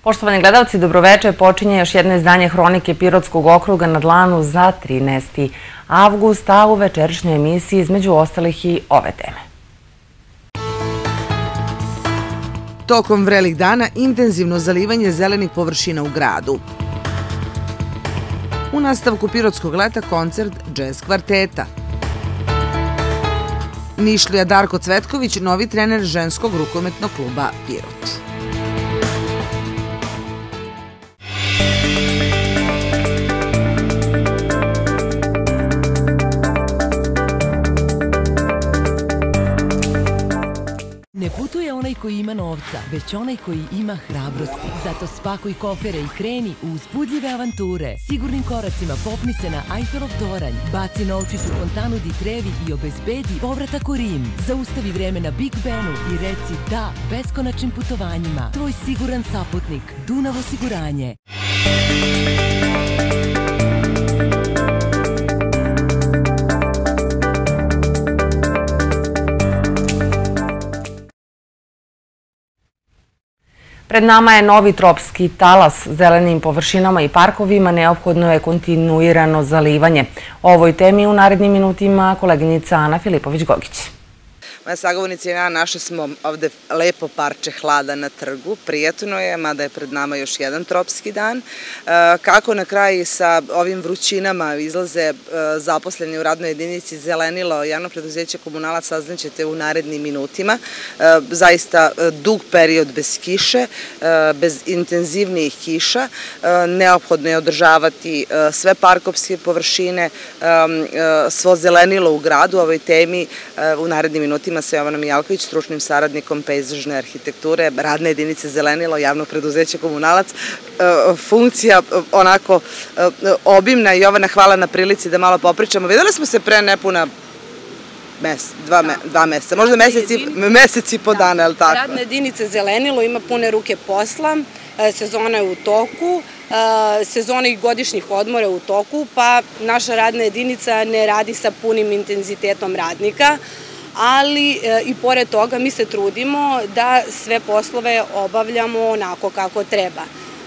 Poštovani gledalci, dobroveče. Počinje još jedno izdanje Hronike Pirotskog okruga na dlanu za 13. avgust, a u večerašnjoj emisiji između ostalih i ove teme. Tokom vrelih dana intenzivno zalivanje zelenih površina u gradu. U nastavku Pirotskog leta koncert džez kvarteta. Nišlija Darko Cvetković, novi trener ženskog rukometnog kluba Pirot. Ne putuje onaj koji ima novca, već onaj koji ima hrabrosti. Zato spakuj kofere i kreni u uzbudljive avanture. Sigurnim koracima popni se na Eifelov toranj, baci novčić u fontanu di Trevi i obezbedi povratak u Rim. Zaustavi vreme na Big Benu i reci da beskonačnim putovanjima. Tvoj siguran saputnik, Dunav osiguranje. Pred nama je novi tropski talas. Zelenim površinama i parkovima neophodno je kontinuirano zalivanje. O ovoj temi u narednim minutima koleginica Ana Filipović-Gogić. Moja sagovornica i ja našli smo ovde lepo parče hlada na trgu. Prijatno je, mada je pred nama još jedan tropski dan. Kako na kraju sa ovim vrućinama izlaze zaposleni u radnoj jedinici Zelenilo, javno preduzeće Komunalac, saznaćete u narednim minutima. Zaista dug period bez kiše, bez intenzivnijih kiša. Neophodno je održavati sve parkovske površine, svo zelenilo u gradu. O ovoj temi u narednim minutima sa Jovanom Mijalković, stručnim saradnikom pejzažne arhitekture, radne jedinice Zelenilo, javno preduzeće Komunalac. Funkcija onako obimna. Jovana, hvala na prilici da malo popričamo. Videli smo se pre nepuna dva meseca, možda mesec i po dana, je li tako? Radna jedinica Zelenilo ima pune ruke posla, sezona je u toku, sezona i godišnjih odmora je u toku, pa naša radna jedinica ne radi sa punim intenzitetom radnika, ali i pored toga mi se trudimo da sve poslove obavljamo onako kako treba.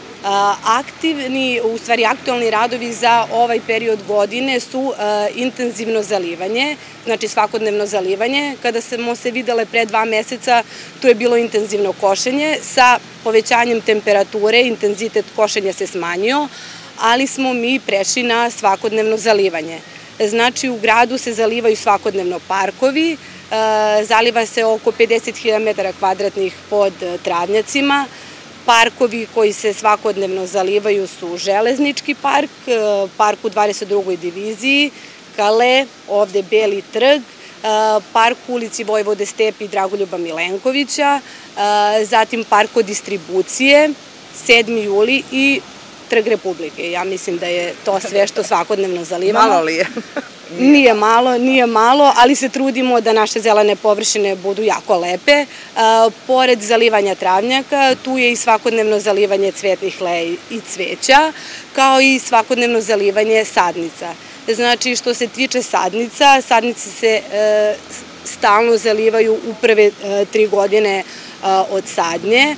Aktualni radovi za ovaj period godine su intenzivno zalivanje, znači svakodnevno zalivanje. Kada smo se videle pre 2 meseca, tu je bilo intenzivno košenje. Sa povećanjem temperature intenzitet košenja se smanjio, ali smo mi prešli na svakodnevno zalivanje. Znači u gradu se zalivaju svakodnevno parkovi, zaliva se oko 50.000 m2 pod travnjacima. Parkovi koji se svakodnevno zalivaju su Železnički park, park u 22. diviziji, Kale, ovde Beli trg, park u ulici Vojvode Stepe i Dragoljuba Milenkovića, zatim park od distribucije, 7. juli i Trg Republike. Ja mislim da je to sve što svakodnevno zalivamo. Malo li je? Nije malo, ali se trudimo da naše zelene površine budu jako lepe. Pored zalivanja travnjaka, tu je i svakodnevno zalivanje cvetnih leja i cveća, kao i svakodnevno zalivanje sadnica. Znači, što se tiče sadnica, sadnice se stalno zalivaju u prve 3 godine od sadnje.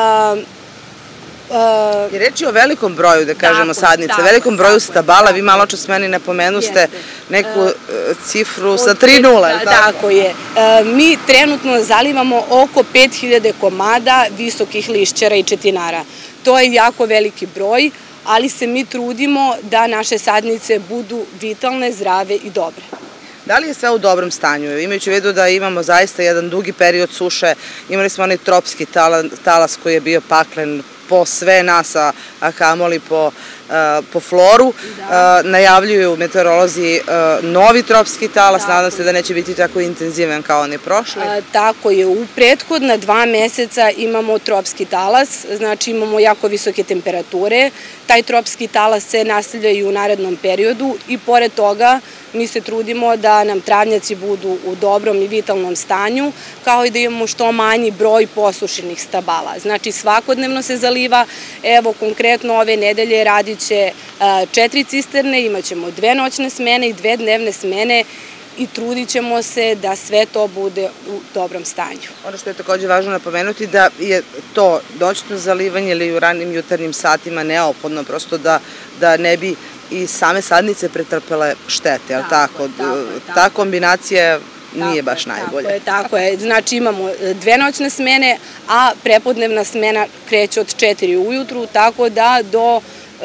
Je reč je o velikom broju, da kažemo, sadnica, velikom broju stabala. Vi malo čas meni napomenuste neku cifru sa 3 nule. Tako je. Mi trenutno zalivamo oko 5000 komada visokih lišćara i četinara. To je jako veliki broj, ali se mi trudimo da naše sadnice budu vitalne, zdrave i dobre. Da li je sve u dobrom stanju? Imajući u vidu da imamo zaista jedan dugi period suše, imali smo onaj tropski talas koji je bio paklen po sve nas, a kamoli po floru. Najavljuju meteorolozi novi tropski talas, nadam se da neće biti tako intenzivan kao oni prošli. Tako je, u prethodna 2 meseca imamo tropski talas, znači imamo jako visoke temperature. Taj tropski talas se nastavlja i u narednom periodu i pored toga mi se trudimo da nam travnjaci budu u dobrom i vitalnom stanju, kao i da imamo što manji broj posušenih stabala. Znači svakodnevno se zaliva, evo konkretno ove nedelje radit će 4 cisterne, imat ćemo 2 noćne smene i 2 dnevne smene i trudit ćemo se da sve to bude u dobrom stanju. Ono što je takođe važno napomenuti da je to noćno zalivanje ili u ranim jutarnjim satima neophodno prosto da ne bi i same sadnice pretrpele štete, ali tako? Ta kombinacija nije baš najbolja. Tako je. Znači imamo 2 noćne smene, a prepodnevna smena kreće od 4 ujutru, tako da do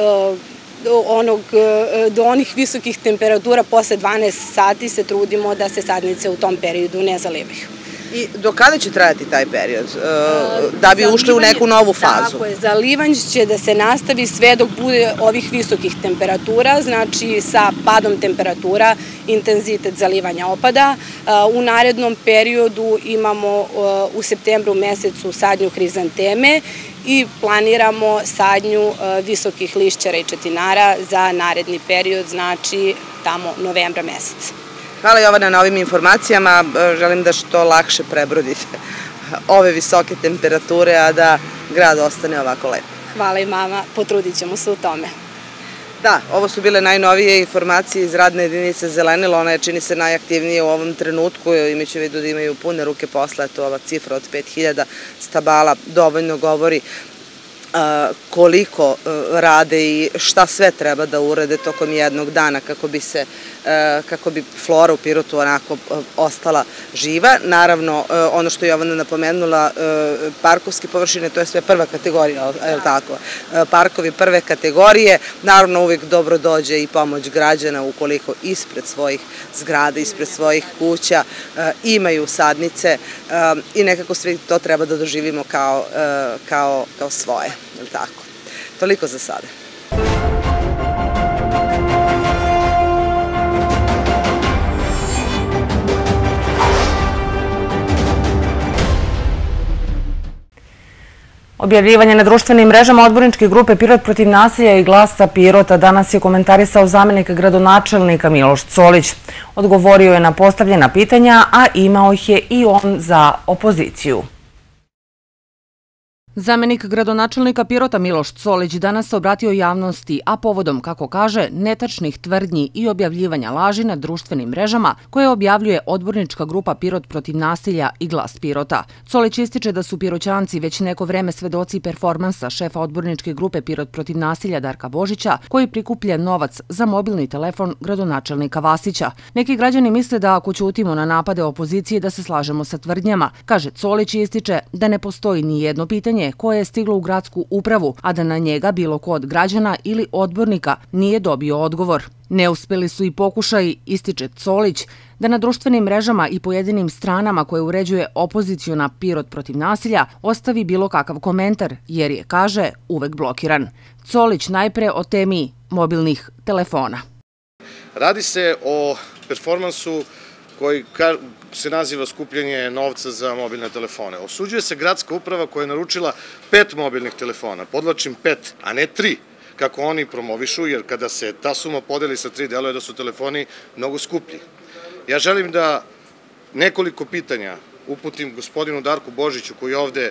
onih visokih temperatura posle 12 sati se trudimo da se sadnice u tom periodu ne zalivaju. I do kada će trajati taj period, da bi ušli u neku novu fazu? Tako je, zalivanje će da se nastavi sve dok bude ovih visokih temperatura, znači sa padom temperatura intenzitet zalivanja opada. U narednom periodu imamo u septembru mesecu sadnju hrizanteme i planiramo sadnju visokih lišćara i četinara za naredni period, znači tamo novembra meseca. Hvala Jovana na ovim informacijama, želim da što lakše prebrodite ove visoke temperature, a da grad ostane ovako lep. Hvala i mama, potrudit ćemo se u tome. Da, ovo su bile najnovije informacije iz radne jedinice Zelenilo, ona je čini se najaktivnija u ovom trenutku, imajući u vidu da imaju pune ruke posla, to ova cifra od 5000 stabala dovoljno govori koliko rade i šta sve treba da urade tokom jednog dana kako bi flora u Pirotu onako ostala živa. Naravno, ono što je Jovana napomenula, parkovske površine, to je sve prva kategorija, je li tako? Parkovi prve kategorije, naravno uvijek dobro dođe i pomoć građana ukoliko ispred svojih zgrada, ispred svojih kuća imaju sadnice i nekako sve to treba da doživimo kao svoje. Je li tako? Toliko za sada. Objavljivanje na društvenim mrežama odborničke grupe Pirot protiv nasilja i Glasa Pirota danas je komentarisao zamenik gradonačelnika Miloš Solić. Odgovorio je na postavljena pitanja, a imao ih je i on za opoziciju. Zamenik gradonačelnika Pirota Miloš Solić danas se obratio javnosti, a povodom, kako kaže, netačnih tvrdnji i objavljivanja laži na društvenim mrežama koje objavljuje odbornička grupa Pirot protiv nasilja i Glas Pirota. Solić ističe da su Piroćanci već neko vreme svedoci performansa šefa odborničke grupe Pirot protiv nasilja Darka Božića, koji prikuplja novac za mobilni telefon gradonačelnika Vasića. Neki građani misle da ako ćutimo na napade opozicije da se slažemo sa tvrdnjama. Kaže Solić i ističe da ne postoji ni jedno pitanje koje je stiglo u gradsku upravu, a da na njega bilo ko od građana ili odbornika nije dobio odgovor. Neuspeli su i pokušaji, ističe Solić, da na društvenim mrežama i pojedinim stranama koje uređuje opoziciona Pirot protiv nasilja ostavi bilo kakav komentar, jer je, kaže, uvek blokiran. Solić najpre o temi mobilnih telefona. Radi se o performansu koji se naziva skupljanje novca za mobilne telefone. Osuđuje se gradska uprava koja je naručila 5 mobilnih telefona, podvlačim 5, a ne 3, kako oni promovišu, jer kada se ta suma podeli sa 3, deluje da su telefoni mnogo skuplji. Ja želim da nekoliko pitanja uputim gospodinu Darku Božiću koji ovde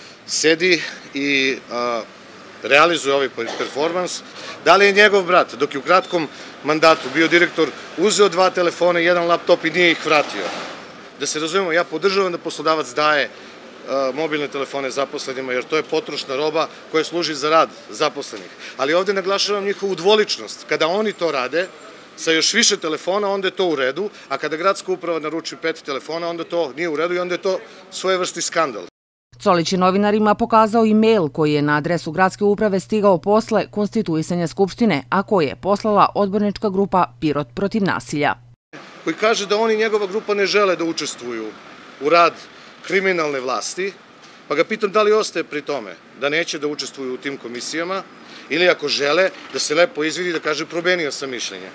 sedi i realizuje ovaj performans. Da li je njegov brat, dok je u kratkom mandatu bio direktor, uzeo 2 telefona i 1 laptop i nije ih vratio? Da se razumemo, ja podržavam da poslodavac daje mobilne telefone zaposlenima, jer to je potrošna roba koja služi za rad zaposlenih. Ali ovde naglašavam njihovu dvoličnost. Kada oni to rade sa još više telefona, onda je to u redu, a kada gradska uprava naruči 5 telefona, onda to nije u redu i onda je to svojevrsni skandal. Solić je novinarima pokazao i mail koji je na adresu gradske uprave stigao posle konstituisanja Skupštine, a koji je poslala odbornička grupa Pirot protiv nasilja. Koji kaže da oni i njegova grupa ne žele da učestvuju u rad kriminalne vlasti, pa ga pitam da li ostaje pri tome, da neće da učestvuju u tim komisijama, ili ako žele, da se lepo izvidi da kaže promenio sam mišljenje.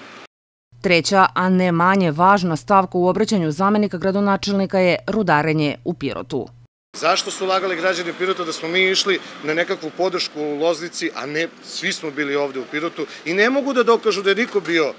Treća, a ne manje važna stavka u obraćanju zamenika gradonačelnika je rudarenje u Pirotu. Zašto su lagali građani Pirota da smo mi išli na nekakvu podršku u Loznici, a ne svi smo bili ovde u Pirotu i ne mogu da dokažu da je niko bio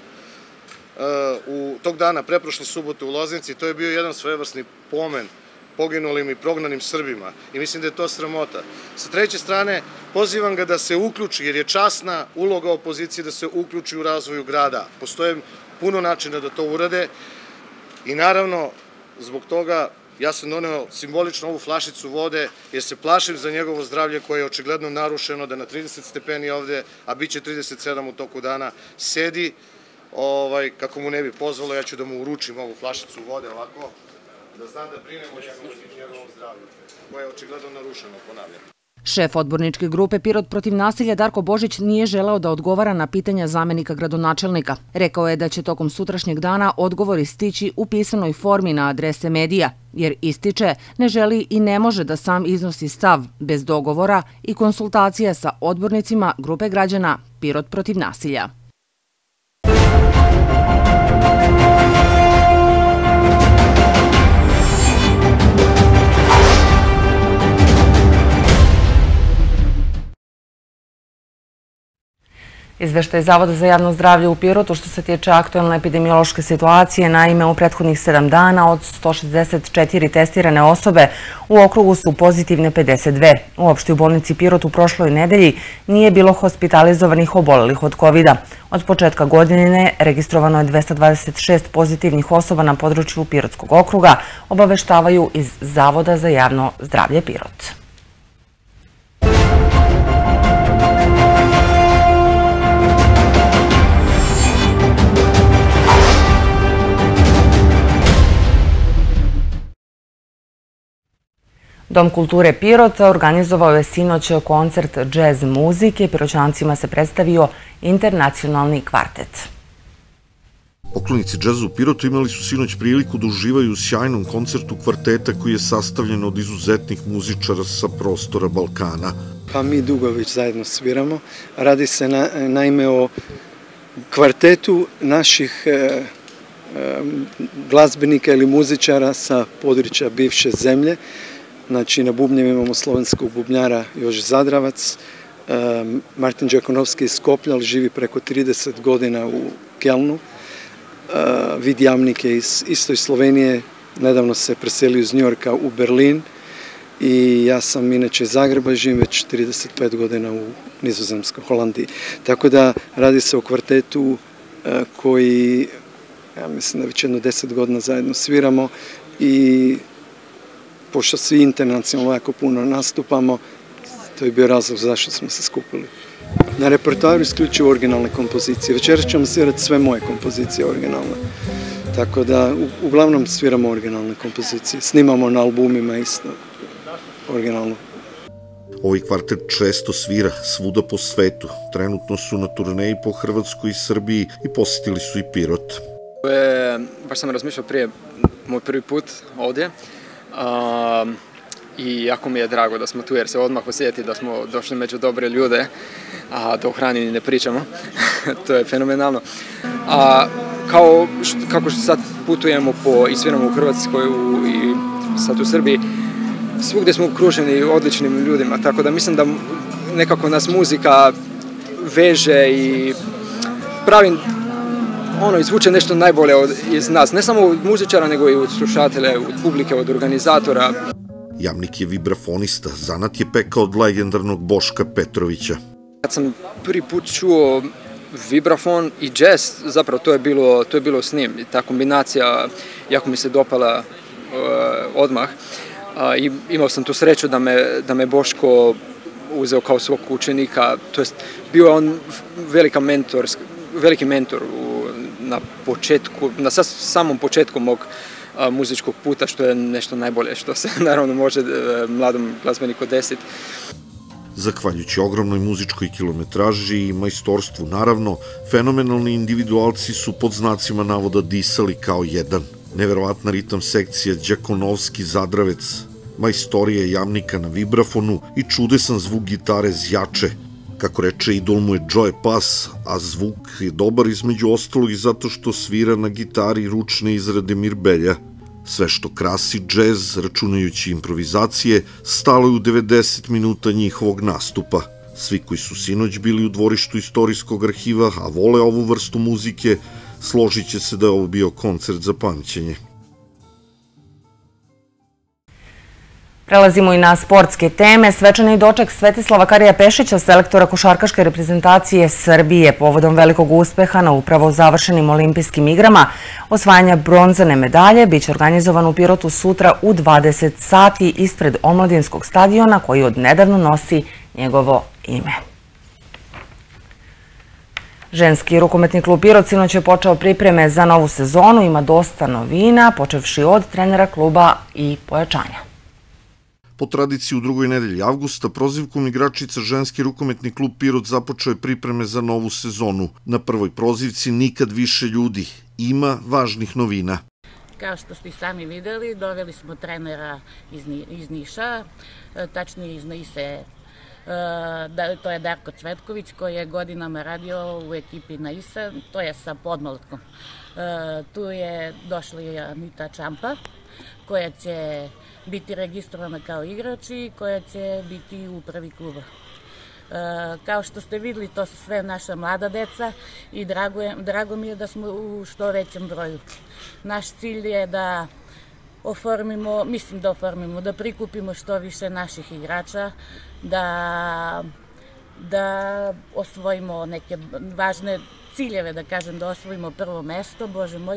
u tog dana, preprošle subote u Loznici. To je bio jedan svojevrsni pomen poginulim i prognanim Srbima i mislim da je to sramota. Sa treće strane, pozivam ga da se uključi, jer je časna uloga opozicije da se uključi u razvoju grada. Postoje puno načina da to urade. I naravno, zbog toga ja sam doneo simbolično ovu flašicu vode, jer se plašim za njegovo zdravlje koje je očigledno narušeno, da na 30 stepeni ovde, a bit će 37 u toku dana, sedi, kako mu ne bi pozvalo, ja ću da mu uručim ovu flašicu vode ovako, da znam da brinem o njegovom zdravlju, koje je očigledno narušeno, ponavljam. Šef odborničke grupe Pirot protiv nasilja Darko Božić nije želeo da odgovara na pitanja zamenika gradonačelnika. Rekao je da će tokom sutrašnjeg dana odgovori stići u pisanoj formi na adrese medija, jer ističe ne želi i ne može da sam iznosi stav bez dogovora i konsultacija sa odbornicima grupe građana Pirot protiv nasilja. Izveštaj Zavoda za javno zdravlje u Pirotu što se tiče aktuelne epidemiološke situacije, naime u prethodnih 7 dana od 164 testirane osobe u okrugu su pozitivne 52. U opštoj bolnici Pirot u prošloj nedelji nije bilo hospitalizovanih obolelih od COVID-a. Od početka godine registrovano je 226 pozitivnih osoba na području Pirotskog okruga, obaveštavaju iz Zavoda za javno zdravlje Pirot. Dom kulture Pirot organizovao je sinoć koncert džez muzike. Piroćancima se predstavio internacionalni kvartet. Poklonici džeza u Pirotu imali su sinoć priliku da uživaju u sjajnom koncertu kvarteta koji je sastavljen od izuzetnih muzičara sa prostora Balkana. Pa mi dugo već zajedno sviramo. Radi se naime o kvartetu naših glazbenika ili muzičara sa područja bivše zemlje. Znači, na bubnjevima imamo slovenskog bubnjara Jože Zadravac, Martin Đakonovski iz Skoplja, ali živi preko 30 godina u Kelnu. Vid Jamnik je iz istoj Slovenije, nedavno se preselio iz Njujorka u Berlin i ja sam inače iz Zagreba, živim već 35 godina u Nizozemskoj, Holandiji. Tako da radi se o kvartetu koji, ja mislim da već jedno 10 godina zajedno sviramo i pošto svi internacionalno jako puno nastupamo, to je bio razlog zašto smo se skupili. Na repertoaru isključivo originalne kompozicije. Večeras ćemo svirati sve moje kompozicije originalne. Tako da uglavnom sviramo originalne kompozicije. Snimamo na albumima isto originalno. Ovaj kvartet često svira svuda po svetu. Trenutno su na turneji po Hrvatskoj i Srbiji i posjetili su i Pirot. Baš sam razmišljao prije moj prvi put ovdje. I jako mi je drago da smo tu jer se odmah osjeti da smo došli među dobre ljude, a da o hrani ne pričamo. To je fenomenalno. Kako sad putujemo i sviramo u Hrvatskoj i sad u Srbiji, svugdje smo okruženi odličnim ljudima, tako da mislim da nekako nas muzika veže i pravi izvuče nešto najbolje iz nas, ne samo od muzičara, nego i od slušatelja, od publike, od organizatora. Jamnik je vibrafonista, zanat je pekao od legendarnog Boška Petrovića. Kad sam prvi put čuo vibrafon i džez, zapravo to je bilo s njim. Ta kombinacija jako mi se dopala odmah. I imao sam tu sreću da me Boško uzeo kao svog učenika, to jest bio je on veliki mentor na samom početku mog muzičkog puta, što je nešto najbolje što se naravno može mladom glazbeniku desiti. Zahvaljujući ogromnoj muzičkoj kilometraži i majstorstvu, naravno, fenomenalni individualci su pod znacima navoda disali kao jedan. Neverovatna ritam sekcija Đakonovski Zadravec, majstorije Jamnika na vibrafonu i čudesan zvuk gitare Zjače. Kako reče, idol mu je Joe Pass, a zvuk je dobar između ostalog i zato što svira na gitari ručne izrade Mirbelja. Sve što krasi džez, računajući improvizacije, stalo je u 90 minuta njihovog nastupa. Svi koji su sinoć bili u dvorištu istorijskog arhiva, a vole ovu vrstu muzike, složit će se da je ovo bio koncert za pamćenje. Prelazimo i na sportske teme. Svečani doček Svetislava Karija Pešića, selektora košarkaške reprezentacije Srbije, povodom velikog uspeha na upravo završenim olimpijskim igrama osvajanja bronzane medalje, biće organizovan u Pirotu sutra u 20 sati ispred omladinskog stadiona koji od nedavno nosi njegovo ime. Ženski rukometni klub Pirot sinoć je počeo pripreme za novu sezonu, ima dosta novina, počevši od trenera kluba i pojačanja. Po tradiciji u drugoj nedelji avgusta, prozivkom igračica ženski rukometni klub Pirot započeo je pripreme za novu sezonu. Na prvoj prozivci nikad više ljudi. Ima važnih novina. Kao što ste i sami videli, doveli smo trenera iz Niša, tačnije iz Nise. To je Darko Cvetković koji je godinama radio u ekipi Naisa, to je sa podmlatkom. Tu je došla i Anita Čampa koja će biti registrovana kao igrač i koja će biti u upravi kluba. Kao što ste videli, to su sve naša mlada deca i drago mi je da smo u što većem broju. Naš cilj je da da prikupimo što više naših igrača, da osvojimo neke važne ciljeve, da kažem, da osvojimo prvo mesto, Bože moj,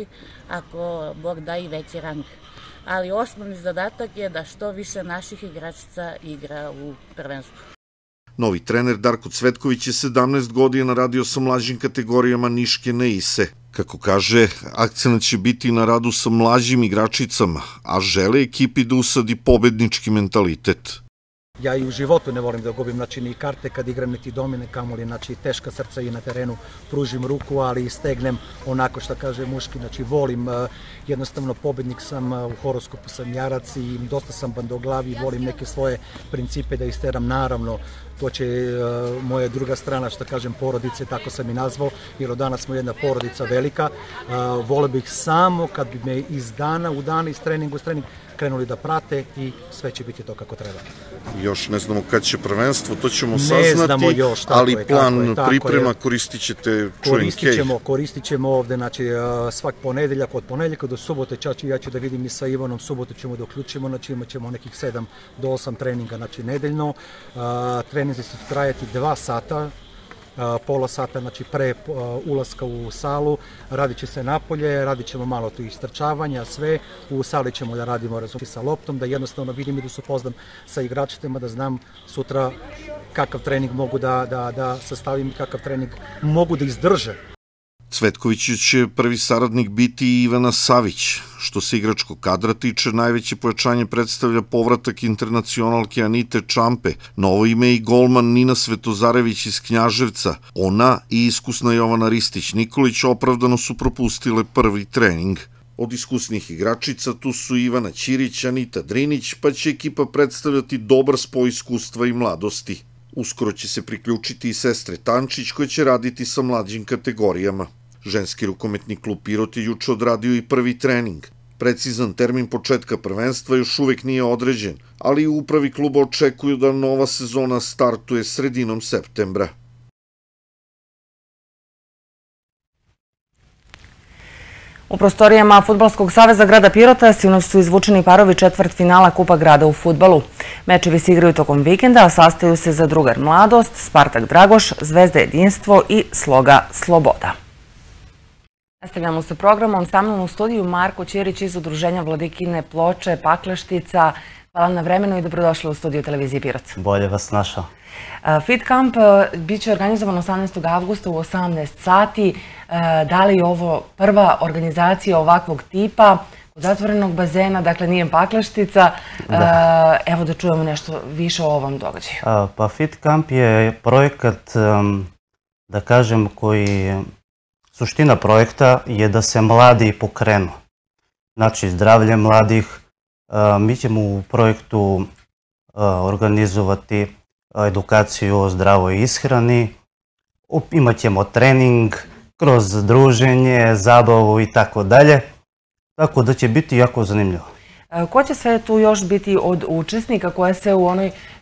ako Bog da i veći rang. Ali osnovni zadatak je da što više naših igračica igra u prvenstvu. Novi trener Darko Cvetković je 17 godina radio sa mlađim kategorijama Niške Neise. Kako kaže, akcenat će biti na radu sa mlađim igračicama, a žele ekipi da usadi pobednički mentalitet. Ja i u životu ne volim da gubim, znači ni karte kad igram niti domine kamoli, znači teška srca i na terenu pružim ruku, ali stegnem onako što kaže muški, znači volim, jednostavno pobednik sam, u horoskopu sam jarac i dosta sam bandoglav i volim neke svoje principe da isteram, naravno. To će moja druga strana, što kažem, porodice, tako sam i nazvao, jer od danas smo jedna porodica velika. Volio bih samo kad bi me iz dana u dan, iz treninga u trening, krenuli da prate i sve će biti to kako treba. Još ne znamo kad će prvenstvo, to ćemo saznati, ali plan priprema koristit ćete Koristit ćemo ovde, znači svak ponedeljak, od ponedeljka do subote, ja ću da vidim i sa Ivanom, subotu ćemo da uključimo, znači imat ćemo nekih 7 do 8 treninga, znači nedeljno. Treninzi će trajati 2 sata, pola sata, znači pre ulaska u salu, radit će se napolje, radit ćemo malo tu istrčavanja, sve, u sali ćemo da radimo sa loptom, da jednostavno vidim i da se upoznam sa igračima, da znam sutra kakav trening mogu da sastavim, kakav trening mogu da izdrže. Cvetkoviću će prvi saradnik biti i Ivana Savić. Što se igračkog kadra tiče, najveće pojačanje predstavlja povratak internacionalke Anite Čampe, novo ime i golman Nina Svetozarević iz Knjaževca. Ona i iskusna Jovana Ristić-Nikolić opravdano su propustile prvi trening. Od iskusnih igračica tu su Ivana Ćirić, Anita Drinić, pa će ekipa predstavljati dobar spoj iskustva i mladosti. Uskoro će se priključiti i sestre Tančić koje će raditi sa mlađim kategorijama. Ženski rukometni klub Pirot je juče odradio i prvi trening. Precizan termin početka prvenstva još uvek nije određen, ali u upravi kluba očekuju da nova sezona startuje sredinom septembra. U prostorijama Fudbalskog saveza grada Pirota sinoć su izvučeni parovi četvrtfinala Kupa grada u fudbalu. Mečevi se igraju tokom vikenda, a sastaju se za Drugar Mladost, Spartak Dragoš, Zvezda Jedinstvo i Sloga Sloboda. Nastavljamo sa programom. Sa mnom u studiju Marko Ćirić iz Udruženja Vladikine Ploče, Pakleštica. Hvala na vremenu i dobrodošli u studiju televizije Pirot. Bolje vas našao. Fit Camp biće organizovan 18. avgusta u 18 sati. Da li je ovo prva organizacija ovakvog tipa kod zatvorenog bazena, dakle nije Pakleštica? Evo da čujemo nešto više o ovom događaju. Pa Fit Camp je projekat, da kažem, suština projekta je da se mladi pokrenu. Znači zdravlje mladih. Mi ćemo u projektu organizovati edukaciju o zdravoj ishrani, imat ćemo trening kroz druženje, zabavu i tako dalje, tako da će biti jako zanimljivo. Ko će sve tu još biti od učesnika koje se u onoj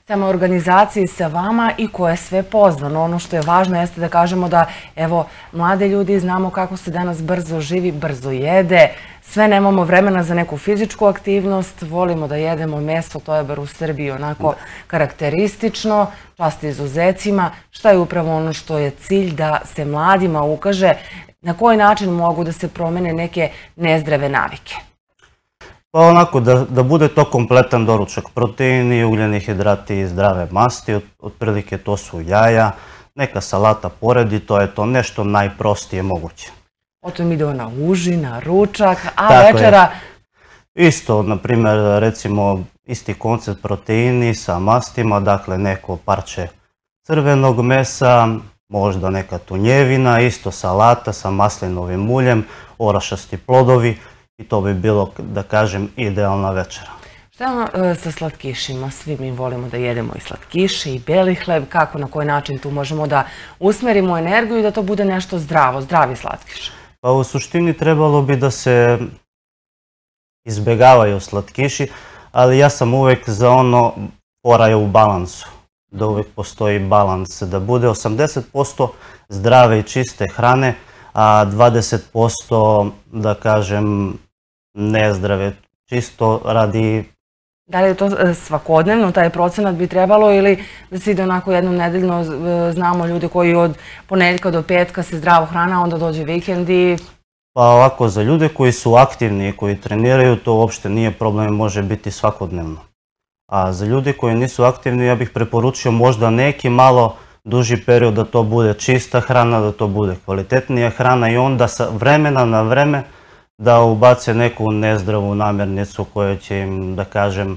samoj organizaciji sa vama i ko je sve pozvano. Ono što je važno jeste da kažemo da, evo, mlade ljudi znamo kako se danas brzo živi, brzo jede, sve nemamo vremena za neku fizičku aktivnost, volimo da jedemo meso, to je bar u Srbiji onako karakteristično, čast izuzecima. Šta je upravo ono što je cilj da se mladima ukaže na koji način mogu da se promene neke nezdrave navike? Pa onako, da bude to kompletan doručak. Proteini, ugljeni hidrati i zdrave masti, otprilike to su jaja, neka salata pored i to je to nešto najprostije moguće. Potom ide na užin, na ručak, a večera? Isto, na primjer, recimo isti koncept proteini sa mastima, dakle neko parče crvenog mesa, možda neka tunjevina, isto salata sa maslinovim uljem, orašasti plodovi i to bi bilo, da kažem, idealna večera. Šta je sa slatkišima? Svi mi volimo da jedemo i slatkiše i beli hleb. Kako, na koji način tu možemo da usmerimo energiju i da to bude nešto zdravo, zdravi slatkiš? Pa u suštini trebalo bi da se izbjegavaju slatkiši, ali ja sam uvijek za ono fora je u balansu. Da uvijek postoji balans, da bude 80% zdrave i čiste hrane, a 20% da kažem nezdrave, čisto radi... Da li je to svakodnevno, taj procenat bi trebalo ili da se ide onako jednom nedeljno, znamo ljude koji od ponedjeljka do petka se zdravo hrana, onda dođe vikend i... Pa ovako, za ljude koji su aktivni i koji treniraju, to uopšte nije problem, može biti svakodnevno. A za ljude koji nisu aktivni, ja bih preporučio možda neki malo duži period da to bude čista hrana, da to bude kvalitetnija hrana i onda sa vremena na vreme da ubace neku nezdravu namirnicu koja će im, da kažem,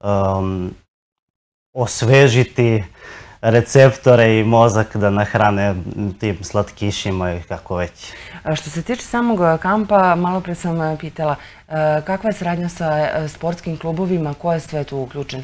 osvežiti receptore i mozak da nahrane tim slatkišima i kako već. Što se tiče samog kampa, malo pre sam pitala, kakva je saradnja sa sportskim klubovima, ko je sve tu uključen?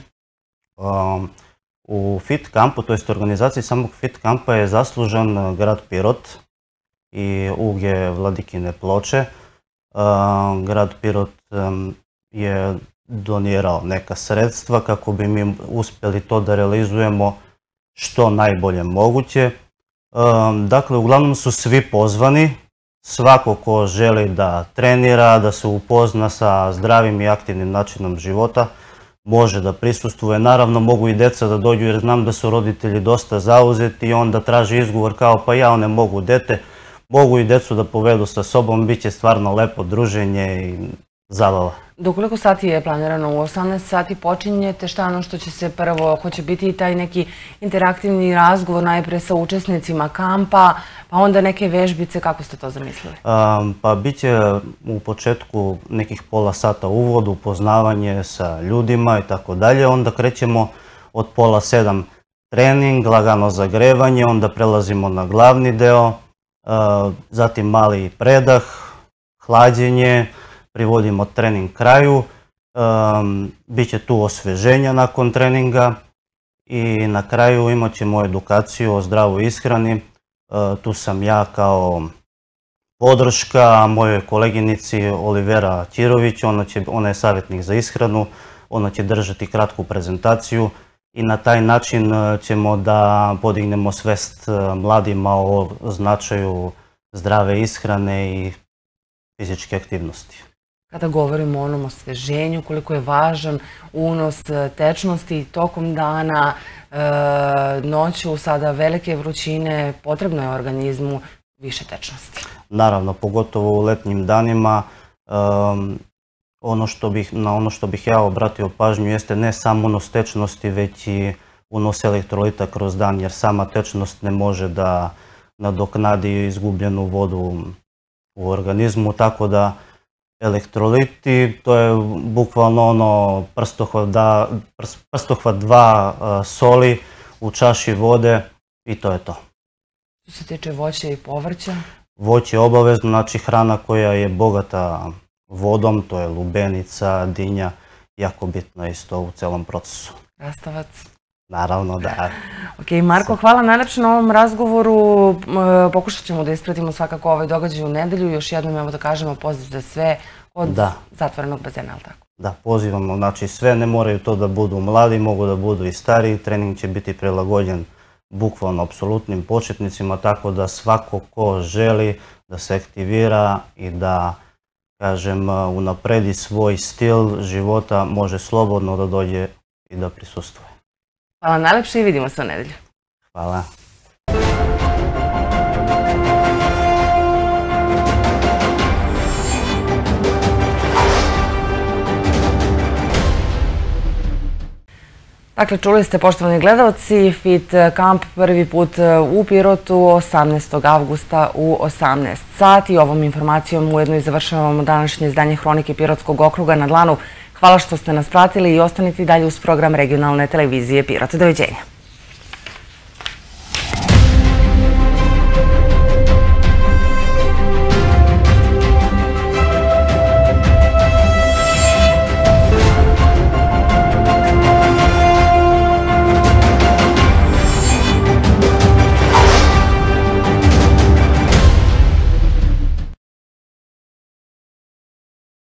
U Fit kampu, to jest organizaciji samog Fit kampa je zaslužan grad Pirot i UG Vladikine Ploče. Grad Pirot je donirao neka sredstva kako bi mi uspjeli to da realizujemo što najbolje moguće. Dakle, uglavnom su svi pozvani, svako ko želi da trenira, da se upozna sa zdravim i aktivnim načinom života, može da prisustvuje. Naravno, mogu i deca da dođu jer znam da su roditelji dosta zauzeti i onda traže izgovor kao pa ja ne mogu dete. Mogu i decu da povedu sa sobom, bit će stvarno lepo druženje i zabava. Do koliko sati je planirano? U 18 sati počinjete, šta ono što će se prvo, hoće biti taj neki interaktivni razgovor najpre sa učesnicima kampa, pa onda neke vežbice, kako ste to zamislili? Pa bit će u početku nekih pola sata uvod, upoznavanje sa ljudima i tako dalje, onda krećemo od pola 7 trening, lagano zagrevanje, onda prelazimo na glavni deo, zatim mali predah, hlađenje, privodimo trening kraju, bit će tu osveženja nakon treninga i na kraju imat ćemo edukaciju o zdravoj ishrani. Tu sam ja kao podrška mojoj koleginici Olivera Ćirović, ona je savjetnik za ishranu, ona će držati kratku prezentaciju i na taj način ćemo da podignemo svest mladima o značaju zdrave ishrane i fizičke aktivnosti. Kada govorimo o onom osveženju, koliko je važan unos tečnosti tokom dana, noću, sada velike vrućine, potrebno je organizmu više tečnosti. Naravno, pogotovo u letnjim danima, na ono što bih ja obratio pažnju jeste ne samo unos tečnosti, već i unos elektrolita kroz dan, jer sama tečnost ne može da nadoknadi izgubljenu vodu u organizmu, tako da elektroliti, to je bukvalno ono prstohvat 2 soli u čaši vode i to je to. Što se tiče voća i povrća? Voće je obavezno, znači hrana koja je bogata vodom, to je lubenica, dinja, jako bitno isto u celom procesu. Krastavac? Naravno, da. Ok, Marko, hvala najlepše na ovom razgovoru. Pokušat ćemo da ispratimo svakako ovaj događaj u nedelju. Još jednom, evo da kažemo, pozdrav za sve od zatvorenog bazena, ali tako? da pozivamo, znači sve ne moraju to da budu mladi, mogu da budu i stariji, trening će biti prilagođen bukvalno apsolutnim početnicima, tako da svako ko želi da se aktivira i da, kažem, unapredi svoj stil života, može slobodno da dođe i da prisustvuje. Hvala najlepše i vidimo se u nedelju. Hvala. Dakle, čuli ste, poštovani gledalci, Fit Camp prvi put u Pirotu 18. avgusta u 18 sati. Ovom informacijom ujedno i završavamo današnje izdanje Hronike Pirotskog okruga na dlanu. Hvala što ste nas pratili i ostanite dalje uz program regionalne televizije Pirot. Doviđenja.